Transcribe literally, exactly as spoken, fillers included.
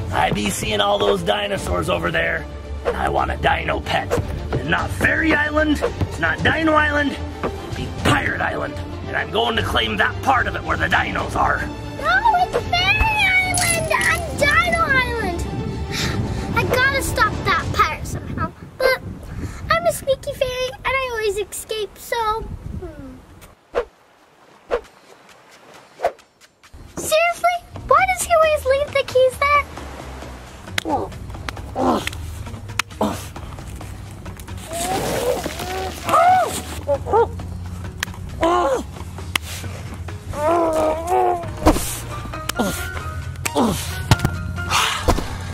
I be seeing all those dinosaurs over there, and I want a dino pet. And not Fairy Island, it's not Dino Island, it'll be Pirate Island. And I'm going to claim that part of it where the dinos are. No, it's Fairy Island and Dino Island. I gotta stop that pirate somehow. But I'm a sneaky fairy and I always escape, so... Hmm. Seriously? Why does he always leave the keys there? Oh. Oh. Oh. Oh. Oh.